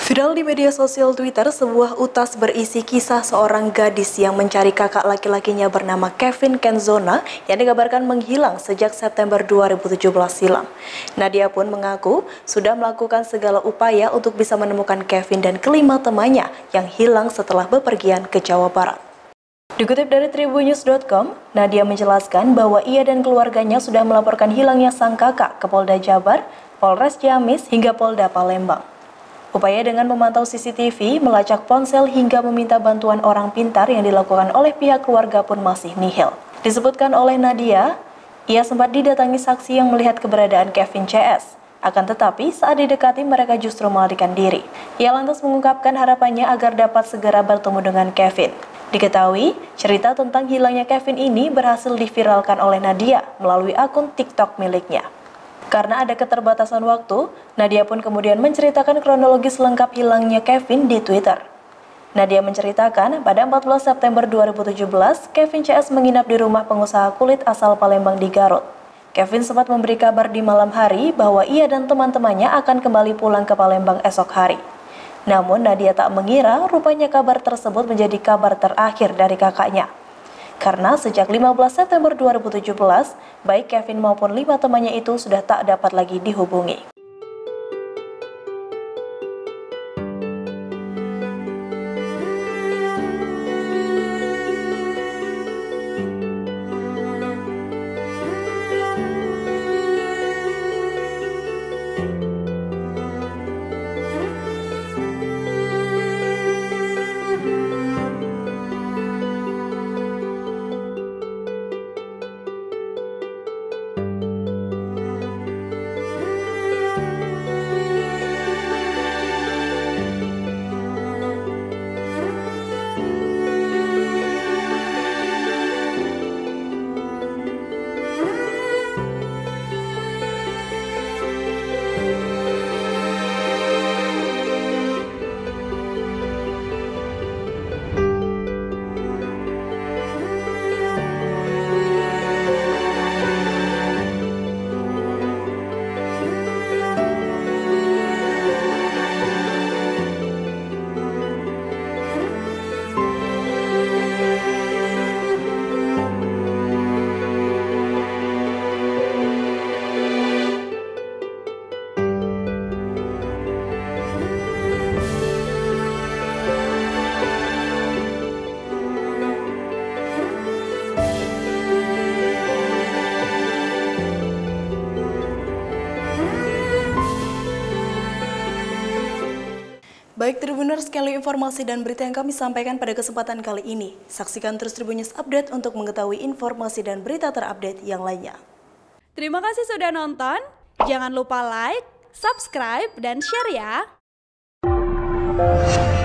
Viral di media sosial Twitter, sebuah utas berisi kisah seorang gadis yang mencari kakak laki-lakinya bernama Kevin Kenzona yang dikabarkan menghilang sejak September 2017 silam. Nadia pun mengaku sudah melakukan segala upaya untuk bisa menemukan Kevin dan kelima temannya yang hilang setelah bepergian ke Jawa Barat. Dikutip dari tribunnews.com, Nadia menjelaskan bahwa ia dan keluarganya sudah melaporkan hilangnya sang kakak ke Polda Jabar, Polres Ciamis, hingga Polda Palembang. Upaya dengan memantau CCTV, melacak ponsel hingga meminta bantuan orang pintar yang dilakukan oleh pihak keluarga pun masih nihil. Disebutkan oleh Nadia, ia sempat didatangi saksi yang melihat keberadaan Kevin CS. Akan tetapi saat didekati mereka justru melarikan diri. Ia lantas mengungkapkan harapannya agar dapat segera bertemu dengan Kevin. Diketahui, cerita tentang hilangnya Kevin ini berhasil diviralkan oleh Nadia melalui akun TikTok miliknya. Karena ada keterbatasan waktu, Nadia pun kemudian menceritakan kronologis lengkap hilangnya Kevin di Twitter. Nadia menceritakan pada 14 September 2017, Kevin CS menginap di rumah pengusaha kulit asal Palembang di Garut. Kevin sempat memberi kabar di malam hari bahwa ia dan teman-temannya akan kembali pulang ke Palembang esok hari. Namun Nadia tak mengira rupanya kabar tersebut menjadi kabar terakhir dari kakaknya. Karena sejak 15 September 2017, baik Kevin maupun 5 temannya itu sudah tak dapat lagi dihubungi. Baik Tribuners, sekali informasi dan berita yang kami sampaikan pada kesempatan kali ini. Saksikan terus Tribunnews Update untuk mengetahui informasi dan berita terupdate yang lainnya. Terima kasih sudah nonton. Jangan lupa like, subscribe, dan share ya.